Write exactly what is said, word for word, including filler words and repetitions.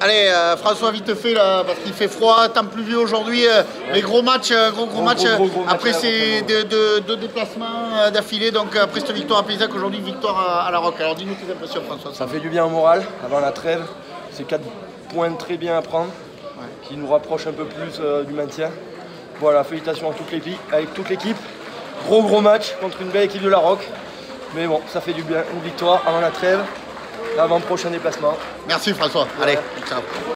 Allez, euh, François, vite fait, là, parce qu'il fait froid, temps pluvieux aujourd'hui. Euh, ouais. Les gros matchs, euh, gros, gros, gros matchs, gros, gros, gros après ces deux, deux, deux déplacements euh, d'affilée. Donc, après cette victoire à Paysac, aujourd'hui, victoire à, à La Roque. Alors, dis-nous tes impressions, François. Ça fait du bien au moral avant la trêve. C'est quatre points très bien à prendre, ouais. qui nous rapprochent un peu plus euh, du maintien. Voilà, félicitations à toute l'équipe, avec toute l'équipe. Gros, gros match contre une belle équipe de La Roque. Mais bon, ça fait du bien. Une victoire avant la trêve. Avant le prochain déplacement. Merci François. Allez, ciao.